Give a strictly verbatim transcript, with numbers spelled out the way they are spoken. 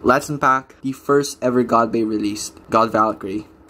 let's unpack the first ever God Bay released, God Valkyrie.